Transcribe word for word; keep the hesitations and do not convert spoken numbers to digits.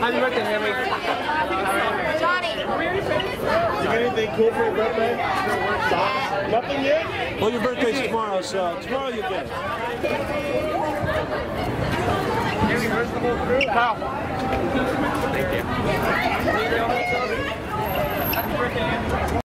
Happy birthday, Hailey. Johnny. You got anything cool for your birthday? Socks? Nothing yet? Well, your birthday's tomorrow, so tomorrow you get it. Where's the whole crew? Wow. Thank you.